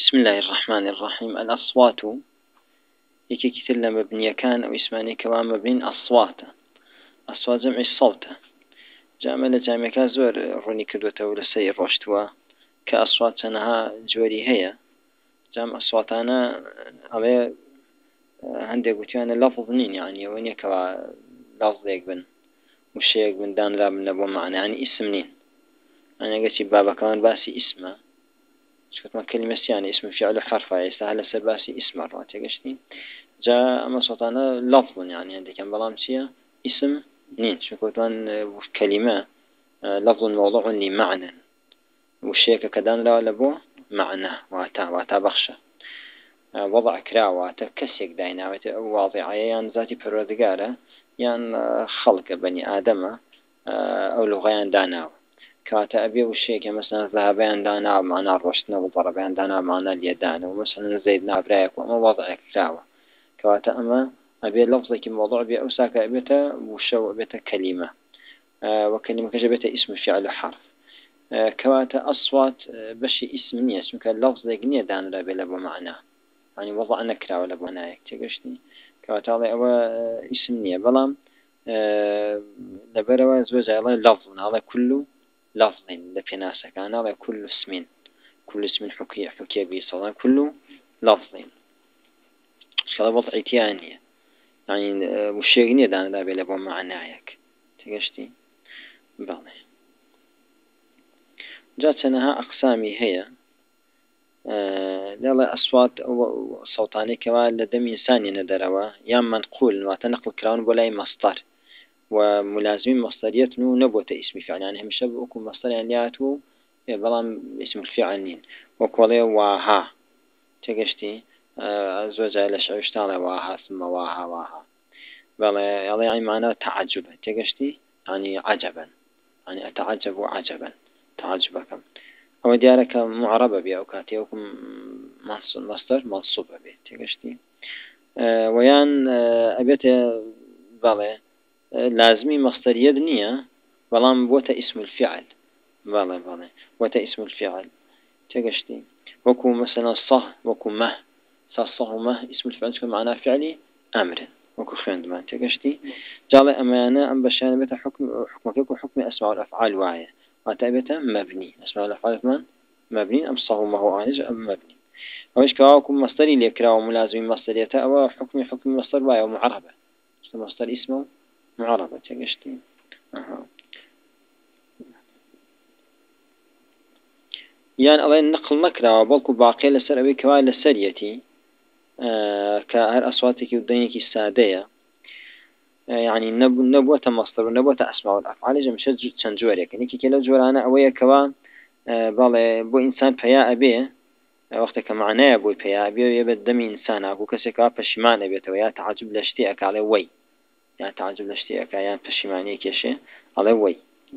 بسم الله الرحمن الرحيم. الأصوات يكي كثير مبنية كان أو اسماني كمان مبنين أصوات. أصوات جمع الصوت جامل جامع زور روني كدوته ولا سير رشتوا كأصوات أنها جوري هي جامع أصوات أنا على عندي قلت أنا لفظ نين يعني وين يكوا لفظ يقبل وشيء من دان لا من نبو معنى يعني اسم نين. أنا قلت بابا كمان باسي اسمه شكت ما كلمة يعني اسم فعل حرف سهل سباسي اسم مرات قشتي جاء أما صوتنا لفظ يعني عندك كان بلامسية اسم نين شكوتان كلمة لفظ موضوع لمعنى والشيء كدان لا لبو معنى واتا بخشة وضع كراوات كسيك داينا واضعة يعني ذاتي بردقارة يعني خلق بني آدم أو لغيان داناو كاتا أبي والشيء كمثلا ذهبان دانا معنا الرشدنا وضربان دانا معنا اليدان ومثلا زيدنا برايك وما وضع كراوة كواتا أما أبي لفظك موضوع بي أوساك أبيتا وشو أبيتا كلمة وكلمة كجبتا اسم فعل حرف كواتا أصوات بشي اسم نية اسمك اللفظ نية دان لا بلا بمعنى يعني وضع نكرة ولا بنايك تقشني كواتا الله أو اسم نية بلام لبروا زوج الله لفظ هذا كله لفظ لفناسك أنا هذا كل اسم حكي بيصلا كله لفظ شغله وضع تيانية يعني مشيغني دان لا بلا بمعنايك تقشتي بالله جاتناها أقسامي هي لا أصوات صوتاني كمان لدم إنساني ندروا يا منقول وتنقل كراون ولا مصدر وملازمين مصدرية نبوة اسم فعل يعني هم شبكوا مصدر يعني ياتو بلام اسم الفعل نين وكولي واها تقشتي زوجة لشعوش تالا واها ثم واها بلا يعني معناه تعجب تقشتي يعني عجبا يعني أتعجب عجبا تعجبكم أو ديارك معربة بي أو كاتيوكم مصدر منصوبة بي تقشتي ويان أبيت بالي لازمي مصدرية نية بلام بوتا اسم الفعل بالي بوتا اسم الفعل تقشتي وكو مثلا صه وكو مه صه ومه اسم الفعل كما معناه فعلي أمر وكو خيند ما تقشتي جالي أمانة أم بشان بيتا حكم أسماء الأفعال واعية وتأبيتا مبني أسماء الأفعال ثمان مبني أم صه ما هو عالج أم مبني أوش كواكم مصدري ليكرا وملازمين مصدريته أو حكم مصدر واعي ومعربة مصدر اسمه معربة تقشتي يعني الله النقل نكرا وبلكو باقي لسر أبي كوال لسريتي كهر أصواتك ودنيك السادية يعني نبوة مصدر ونبوة أسماء الأفعال جمشت تنجوريك يعني كلا جورانا أويا كوا بالي بو إنسان بيا أبيه وقتك معناه بو بيا أبيه يبد دم إنسان أبو كسكا بشمان أبيته ويا تعجب لاشتيك على وي يعني تعجب لاشتيك يعني بشماني كشي على وي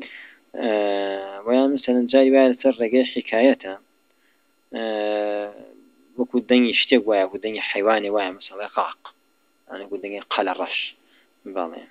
ويا مثلا جاي بقى سر حكايته وكو الدنيا يشتيق ويا وكو الدنيا حيواني ويا مثلا قاق يعني وكو الدنيا قال رش بالي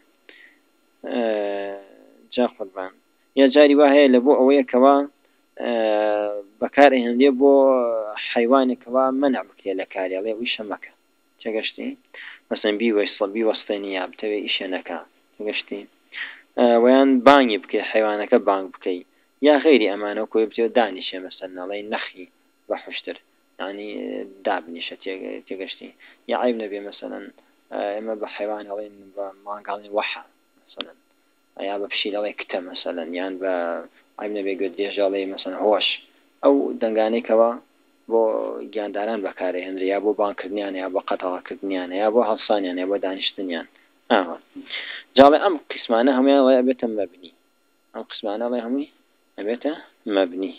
جا قربان يا جاري وهي لبو أويا كوا بكارهن ليبو حيواني كوا منع بكي لكاري عليه ويش مكا تقشتي مثلا بي وسطينيا بتوي إيش نكا تقشتي ويان باني بكي حيوانك بانك بكي يا غيري أمانة وكو يبتو دانيشة مثلا الله نخي بحشتر يعني دابنيشة تقشتي يا عيب نبي مثلا إما بحيوان الله ما قالني وحى مثلا يا بشيل عليه كتة مثلا يعني عيب نبي قد يجالي مثلا هوش أو دنقاني كوا بو جانداران بكاري هنري يا بو بانكردنيان يا بو قطع كردنيان يا بو حصانيان يا بو دانشتنيان جالي أم قسمانه هم يا أبيته مبني أم قسمانه الله هم أبيته مبني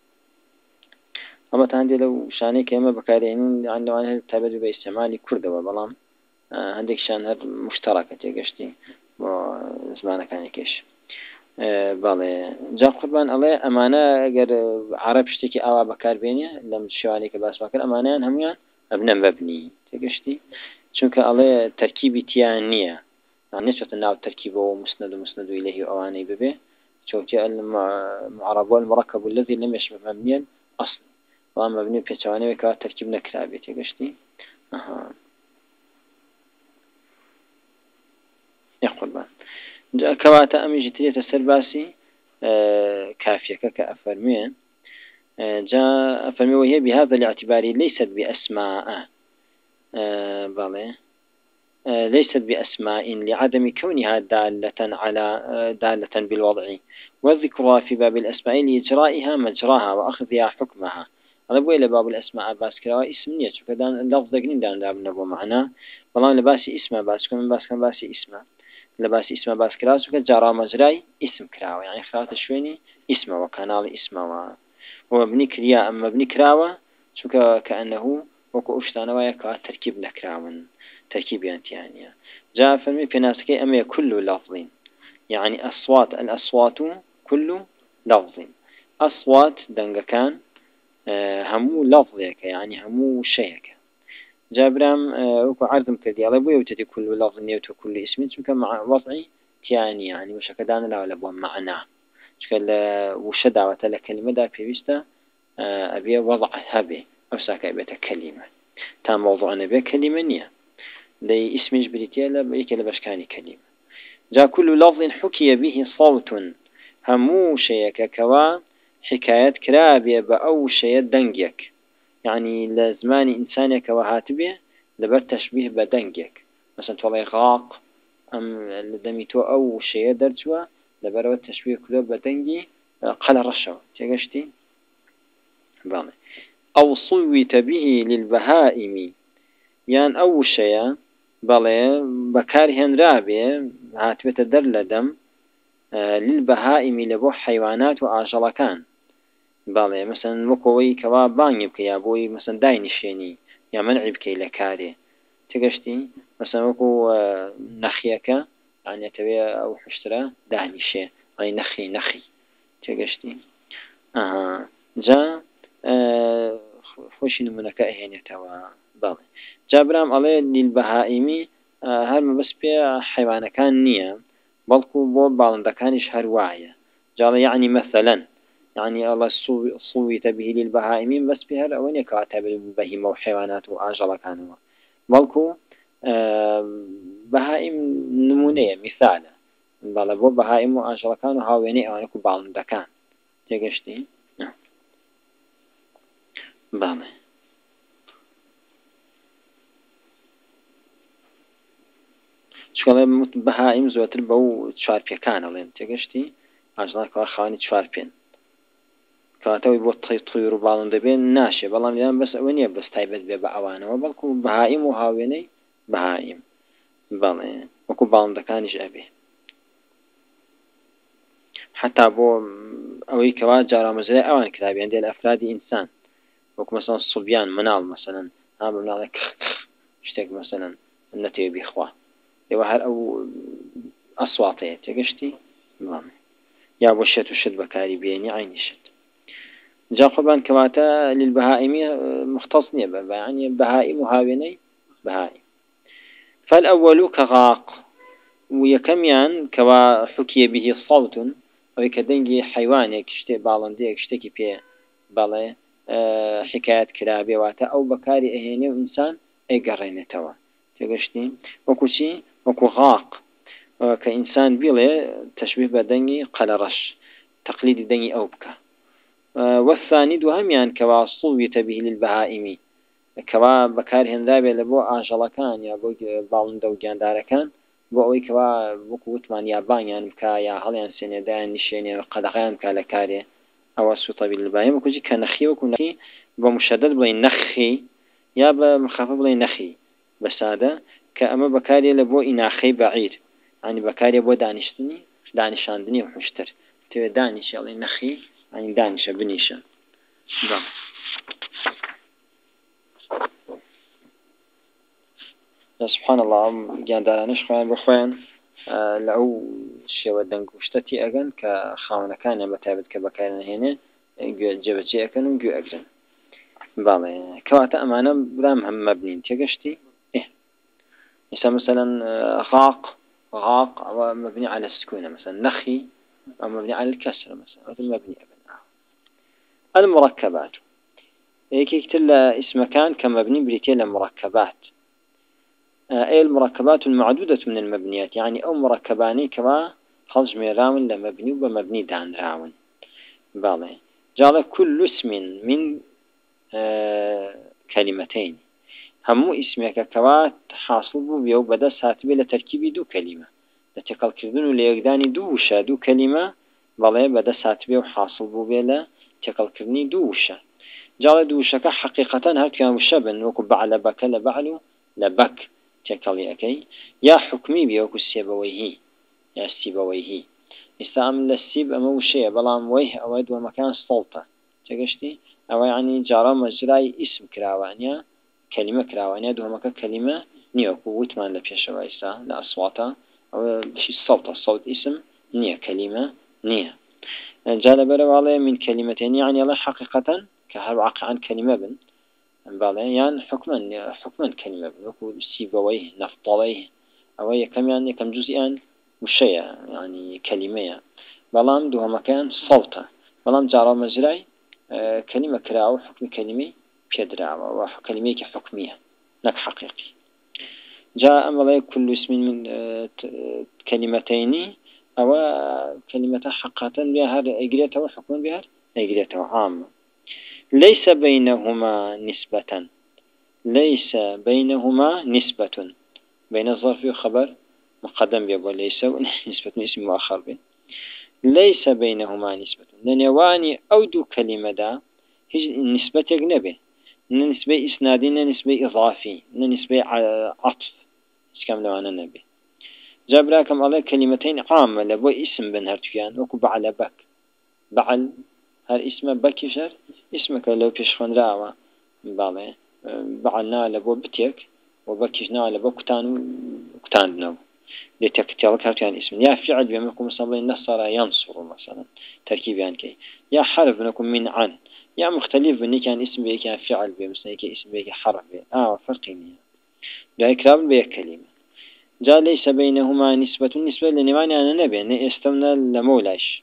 أما عندي لو شاني كيما بكاريين عنده تابد باستعمال كردة وبلام عندك شان هاد مشتركة تيجشتي زمانه كان يكش بالي جاب قربان الله أمانة غير عرب شتكي أو بكار بيني لم شواني كباس بكر أمانة هم أبنى مبني تيجشتي شنك الله تركيبي تيانية يعني نسبة النوع تركيبه ومسند إليه أواني ببه شوتي المعرب والمركب الذي لم يشبه مبنيا أصلا بەڵام مەبنی پێچەوانەیەکەوە تەرکیب نەکرابێت تێگەشتی يقربان جاء كواتا أمي جترية السرباسي كافية كأفرمين جاء أفرمي وهي بهذا الاعتبار ليست بأسماء بالي ليست بأسماء لعدم كونها دالة بالوضع والذكرها في باب الأسماء لإجرائها مجراها وأخذها حكمها أنا بقول لباب الأسماء باسكرا اسمية كذا اللفظ جنين دان داب نبو معنا والله لباسي اسمه باسكن اسمه لباسي اسمه باسكرا سوك جرى مجراي اسم كراوة يعني خلات شويني اسمه وكانال اسمه ومبني كريا أما مبني كراوة سوك كأنه وكو أشتانا ويكا تركيب نكراون تركيب يعني جاء فرمي في ناس كي أما كل لفظ يعني الأصوات كل لفظ أصوات دنجا كان همو لفظك يعني همو شيك جابرام وكو عرضم كردي على بو يوتدي كل لفظ نيوتو كل اسم چونك مع وضعي يعني وش كدانا لا ولا بو معناه شكل وش دعوة لكلمة دا في وستا أبي وضع هبه أو ساكا بيت كلمة تام موضوعنا به كلمة نية لي اسم جبريتيا لبيك لبشكاني كلمة جاء كل لفظ حكي به صوت همو شيك كوا حكاية كرابية بأو شيء دنجك يعني لزمان إنسانك وهاتبه لبر تشبيه بدنجك مثلا تولي غاق أم لدميتو أو شيء درجوا لبر تشبيه كله بدنجي قل رشوا تيجشتي بالله أو صوت به للبهائم يعني أو شيء بالله بكارهن رابي هاتبه در لدم للبهائم لبو حيوانات وآجلكان بالله مثلا وكوي كوا باني بك يا بوي مثلا داينشيني يا منع بك لكاري تقشتي مثلا وكو نخيك يعني تبي او حشترا دانشي اي نخي تقشتي جا خوش نمونك هنا توا بالله جابرام عليه للبهائم هل بس بي حيوان كان نية بلكو بو بالندكانش هرواية جال يعني مثلا يعني الله صوت به للبهائم بس بها الأوان كاتب البهيمة وحيوانات وآجل كانوا بلكو بهائم نمونية مثالا بلا بو بهائم وآجل كانوا هاويني أوانكو بالندكان تيجشتي بله شكله بهائم زوتر بو تشوار بيكان أولين تيجشتي آجل كوا خواني تشوار بين كاتوي بو طيور بالون دبين ناشي بلام لان بس ويني بس تايبت بي بعوانه وبلكو بهائم وهاويني بهائم بلى وكو بالون دكانش ابي حتى بو اوي كوا جارا مزري اوان كتابي عند الافراد انسان وكو مثلا الصبيان منال مثلا ها بمنالك اشتك مثلا النتي بيخوا يوهر او اصواتي تقشتي بلى يا بو شت وشت بكاري بيني عيني شت جاء قبان كواتا للبهائم مختصنية يعني بهائم وهاويني بهائم فالأول كغاق ويكميان كوا حكي به صوت ويكدنجي حيوانك اشتي بالنديك اشتكي بيه بالي حكاية كرابي واتا أو بكاري اهيني وإنسان ايقرين توا تقشتي وكوشي وكو غاق كإنسان بيلي تشبيه بدنجي قلرش تقليد دنجي أو بكا والثاني دوهميان كوا صوت به للبهائم كوا بكار هندابي لبو آجلكان يا بو بالندو جانداركان بو اوي كوا بوكوتمان يا بانيان بكا يا هليان سنيدان نشيني قدقيان بكا لكاري او صوت به للبهائم وكوجي كنخي وكنخي بمشدد بلي نخي يا بمخفف بلي نخي بس هذا كأما بكاري لبو إناخي بعيد يعني بكاري بو دانشاندني وحشتر تبي دانش يلا نخي يعني دانشة بنيشة ده سبحان الله جان دارانش خوان بخوان لو شيء ودنك وشتتي أجن كخاونة كان بتابت كبكارنا هنا جبتي أكن وجو أجن بالله كواتا أمانة برام هم مبنين تيجشتي إيه مثلا غاق أو مبني على السكونة مثلا نخي أو مبني على الكسر مثلا أو مبني المركبات يكتر اسم كان كمبني بريتيا لمركبات. أي المركبات المعدودة من المبنيات، يعني أو مركباني كما خرج ميراون لمبني وبمبني دان راون. بالي جعل كل اسم من كلمتين، همو اسمك كوات حاصل بو بيو بدا ساتبه لتركيب دو كلمة، لتقل كردن ليقداني دو وشا دو كلمة. بالي بدا ساتبه وحاصل بو بيلا تقل كردني دو وشا. جعل دو وشا حقيقة هل كان وشا بن وكو بعل بك لبعلو لبك تقل اكي يا حكمي بيوكو السيبويه يا السيبويه استعمل السيب اما وشي بلام ويه اواد ومكان سلطة تقشتي او يعني جرى مجرى اسم كراوانيا كلمة كراوانيا دوما كلمة نيوكو وتمان لبيش رئيسا لأصواتا او بشي الصوت اسم نيا كلمة نيا جال برا من كلمتين يعني الله حقيقة كهر عن كلمة بن بالي يعني حكما كلمة بن وكو سيبويه نفطويه او كم يعني كم جزئان وشيء يعني كلمة بلام دوها مكان صوتا بلام جارا مجرى كلمة كراو حكم كلمة بيدراو وكلمة حكمية لك حقيقي. جاء أمر كل اسم من كلمتين أو كلمة حقة بها إجريته وحكم بها إجريته عام ليس بينهما نسبة. ليس بينهما نسبة بين الظرف والخبر مقدم بيبقى ليس نسبة اسم مؤخر به. ليس بينهما نسبة لأن يواني أو دو كلمة دا هي نسبة أجنبي، نسبة إسنادي نسبة إضافي نسبة عطف كم لو أنا نبي جاب لكم الله كلمتين عامة لبو اسم بن هرتيان وكو بعل بك بعل هر اسم بكشر اسمك لو بيشخن راوا بالي بعلنا لبو بتيك وبكشنا لبو كتان بنو لتكتيرك هرتيان اسم يا فعل بيمكم مثلا نصر ينصر مثلا تركيب يعني كي يا حرف بنكم من عن يا مختلف بني كان اسم بيك كان فعل بي مثلا كي اسم بيك حرف بي فرقيني لا إكرام بيك كلمة. جاء ليس بينهما نسبة لنماني أنا نبي استمنا لمولاش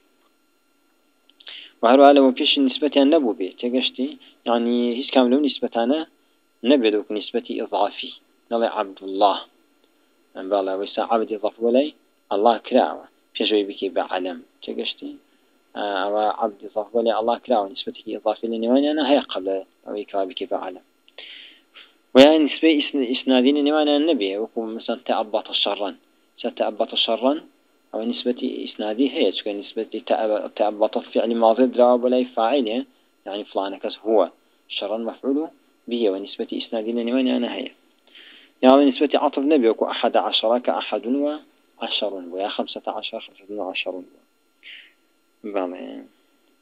وهروا لو فيش نسبة نبو بي تقشتي يعني هيس كاملون نسبة أنا نبي دوك نسبة إضافي نالي عبد الله من بالله ويسا عبد إضاف ولي الله كراوة فيشوي بكي بعلم تقشتي أو عبد إضاف ولي الله كراوة نسبة إضافي لنماني أنا هي قبل أو يكرا بكي بعلم ويعني نسبة إسنادين نماني النبي وكم مثلا تأبط الشرا ستأبط شرا أو نسبة إسنادي هي تكون نسبة تأبط فعل ماضي دراو بلاي فاعل يعني فلان كس هو شرا مفعول به ونسبة إسنادين نماني أنا هي يعني نسبة عطف نبي وكو 11 كأحد وعشر ويا 15 15 بالله.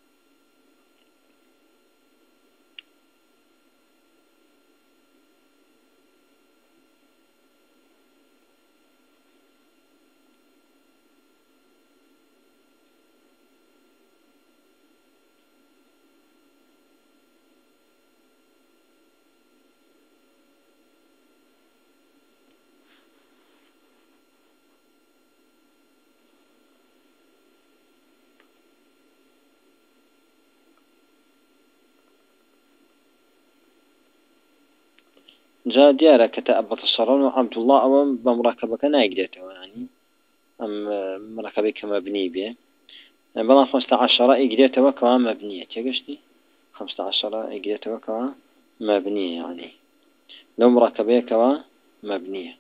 جاء ديارة كتأبط الشرون وعبد الله أو بمركبة كان يقدرته يعني أم مركبة كمبني به بلا 15 يقدرته وكما مبنية تقشتي 15 يقدرته وكما مبنية يعني لو مركبة كما مبنية.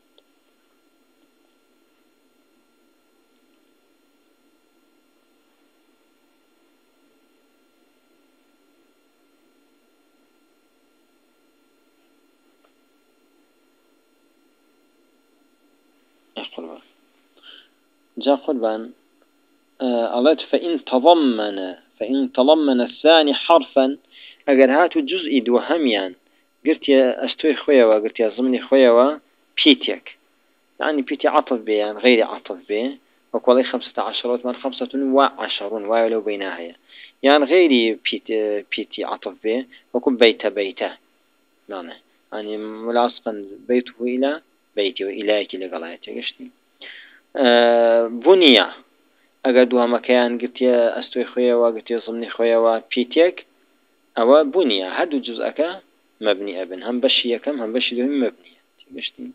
قربان جاء قربان ألت فإن تضمن الثاني حرفا أجر هاتو جزء دوهميان قلت يا أستوي خويا قلت يا ضمني خويا بيتيك يعني بيتي عطف بيان غير عطف بيه وقال 15 من 25 ولو بينها يعني غير بيتي عطف بيه وكن بيته يعني ملاصقا بيته إلى بيتي وإليك لقلايته قشتي بنية أجدوها مكان قلت يا أستوي خويا وقلت يا ضمني خويا وبيتيك أو بنية هادو جزءك مبني أبن هم بشي كم هم بشي دوهم مبنية تيجشتي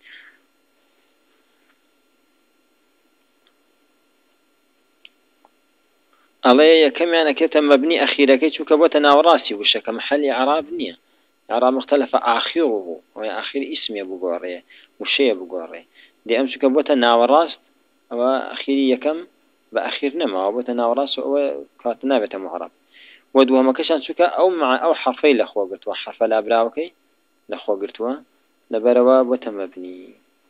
عليه كم يعني كتم مبني أخيرا كي شو كبوت ناوراسي وش كمحل إعراب نية إعراب مختلفة آخره وآخر اسم يا بقاري وشيء بقاري دي أمس كبوت ناوراس أو أخيري كم بأخير نما وبوت ناوراس أو كاتنابة معرب ودوها ما كشان شوكا أو مع أو حرفي لأخوة قرتوا حرف الأبراوكي لأخوة قرتوا لبروا بوت مبني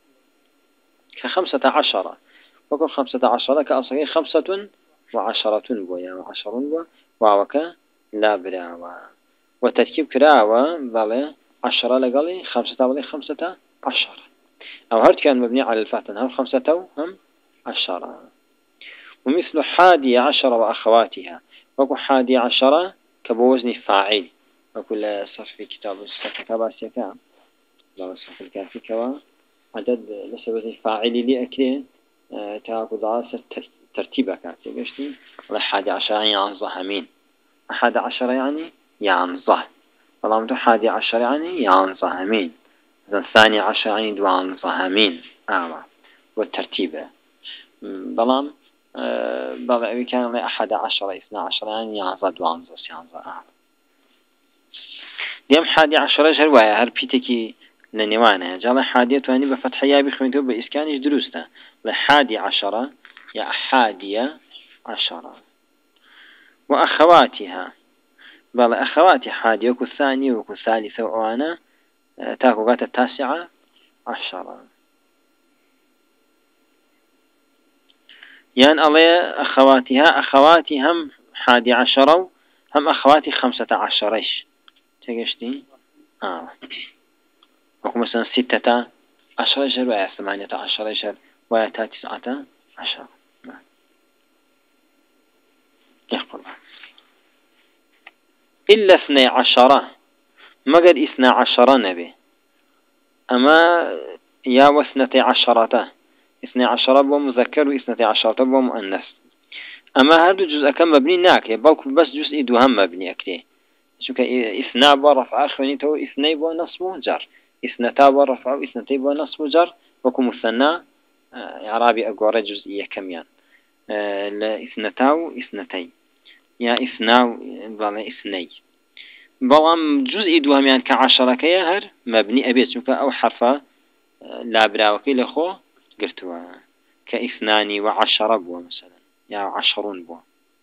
ك15 وكل 15 كأصلي 15 بويا و10 بو وعوك لا براوا وتركيب كراوا بله 10 لقلي 5 بله 15 أو هرت كان مبني على الفتح هم 5 هم 10 ومثل 11 وأخواتها وكل 11 كبوزن فاعل وكل صف كتاب الصف كباسيا كام لا صف الكافي كوا عدد لسه وزن فاعل اللي أكله تاكو دراسة ترتيبك تقشتي 11 يعني يعنظه همين 11 يعني يعنظه والله 11 يعني يعنظه همين 12 يعني دوعنظه همين والترتيب بلام بلى كان 11 12 يعني يعنظه دوعنظه يعنظه ديم 11 جروايا هل بيتكي لنيوانا جال 11 يعني بفتحية بخوينتو بإسكانيش دروسته 11 يا 11 وأخواتها بل أخواتي حادي وكو الثاني وكو الثالث وأنا تاكو قات 19 يعني الله أخواتها أخواتي هم 11 هم أخواتي 15 تقشتي وكو مثلا 16 جر ويا 18 جر ويا 19 يقول إلا 12 مقد 12 نبي أما يا واثنتي 12 بو مذكر و12 بو مؤنث أما هذا جزء كم مبني ناكي بلكو بس جزء دوهم مبني أكتي شو إثناء برفع آخرين تو إثنين بو نصب جر إثنتا برفع وإثنتي بو نصب جر وكو مثنى إعرابي أقوار جزئية كميان لا إثنتا وإثنتي يا إثناء بلا إثني بلام جزء دوهم يعني ك10 كيهر مبني أبيت شو أو حرفة لا براوكي لخو قرتوا ك12 بو مثلا يا 10 بو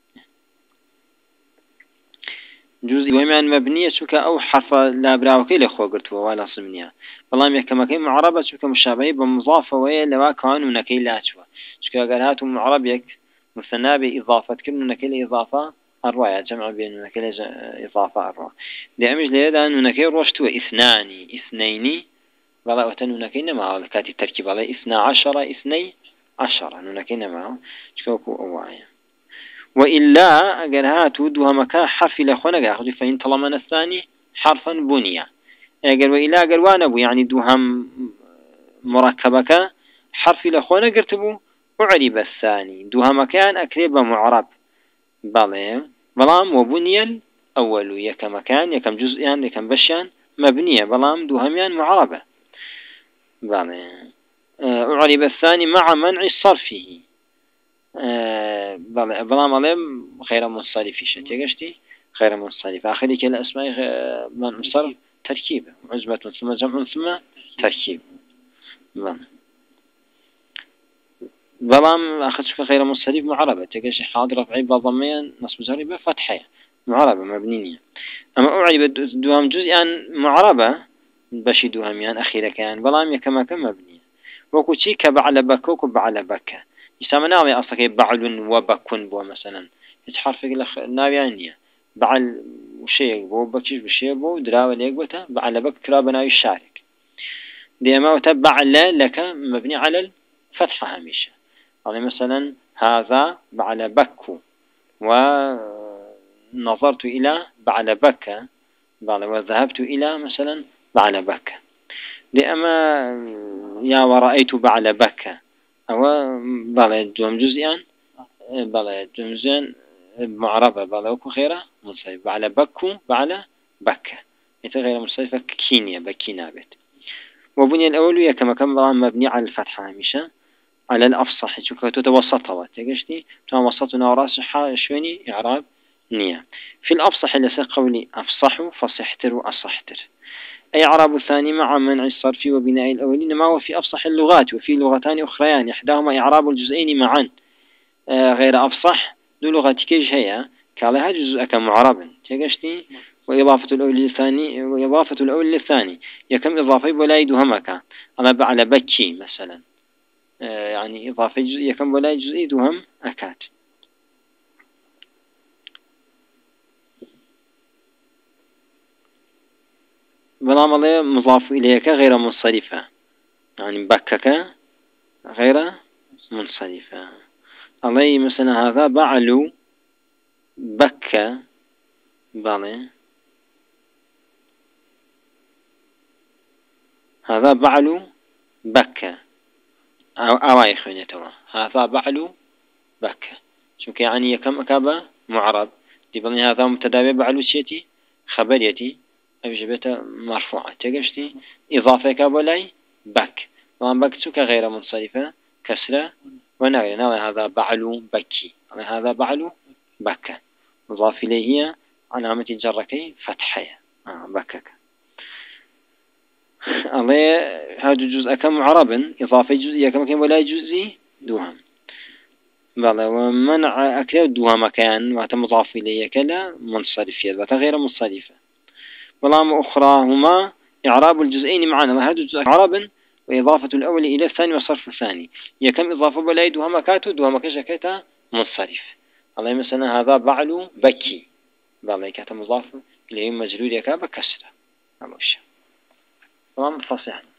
جزء ومان مبنية شوك أو حرف لا براوكي لخو قرتوا ولا صمنيا والله كما كي معربة شوك مشابهة بمضافة ويا لوا كانوا نكيل لاتوا شوك قالهاتو معربيك مثنى بإضافة كل نكيل إضافة الرواية جمع بين نكيل إضافة الرواية لأمج ليدا نكيل روشتوا اثنين ولا وتنو نكيل مع كاتي التركيب على 12 12 نكيل معه شوكو أوايا وإلا أجر هاتو دوها مكان حرف لخونا جاخذ فإن طالما الثاني حرفا بنيا أجر وإلا أجر وانبو يعني دوهم مركبك حرف لخونا قرتبو وعرب الثاني دوها مكان أكريب معرب بلام وبني الأول يكم مكان يكم جزئيان يكم بشيان مبنية بلام دوهميان معربة أعرب الثاني مع منع صرفه بلام عليهم غير منصرف شتيجشتي غير منصرف آخر كلا اسماء من مصرف تركيب عزمة ثم جمع ثم تركيب بلام آخر شيء غير منصرف معربة تجش حاضر رفعي بضميا نصب جري بفتحة معربة مبنية أما أعرب دوام جزءا معربة بشي دواميان أخيرا كان بلام كما كان مبنية وكوشي كبعل بك وكبعل بك يسمى ناوي أصلك بعل وبكون بو مثلا هيك حرف ناوي عنيا بعل وشيء بو بكش بشيء بو دراوة ليك بوتا بعل بك كراب ناوي الشارك دي ما بعل لك مبني على الفتحة هميشة يعني مثلا هذا بعل بك ونظرت إلى بعل بك وذهبت إلى مثلا بعل بك دي أما يا ورأيت بعل بك أو بلا دوم جزئيا بلا دوم جزئيا معربة بلوكو غير منصرف على بكو على بكة غير منصرفة كينيا بكينا بيت. وبني الأول كما كان مبني على الفتحة مشان على الأفصح شوف تتوسطها تجشتي توسطنا وراس شويني إعراب نية في الأفصح اللي قولي أفصحوا فصحتر وأصحتر أي إعراب الثاني مع منع الصرف وبناء الأولين ما هو في أفصح اللغات وفي لغتان أخريان إحداهما إعراب الجزئين معا غير أفصح دو لغتك هي كالها جزء كمعرب تجشتي وإضافة الأول للثاني وإضافة الأول للثاني يكم إضافة ولا يدهمك أما على بكي مثلا يعني إضافة جزئية كم ولا جزئي دوهم أكاد. بلام الله مضاف إليك غير منصرفة يعني بكك غير منصرفة. الله مثلا هذا بعلو بك بالي هذا بعلو بك أو يخونيتوا هذا بعلو بك شو يعني كم أكابة معرب دي بني هذا متداوي بعلو شيتي خبريتي أو جبته مرفوعة تجشتي إضافة كابولاي بك طبعا بك شو كغير منصرفة كسرة ونغير هذا بعلو بكي هذا بعلو بك مضاف إليه علامة جركي فتحية بكك الله هذا جزء كم معرب إضافة جزئية كم كم ولا جزئي دوهم بلى ومنع أكل دوهم مكان وهذا مضاف إليه كلا منصرفية غير منصرفة بلام أخراهما إعراب الجزئين معنا هذا جزء عرب وإضافة الأول إلى الثاني وصرف الثاني يكم إضافة بلا دوهم كاتو دوهم كشكتا منصرف الله مثلا هذا بعلو بكي بلى كاتا مضاف إليه مجرور يكاب كسرة تمام فصيح.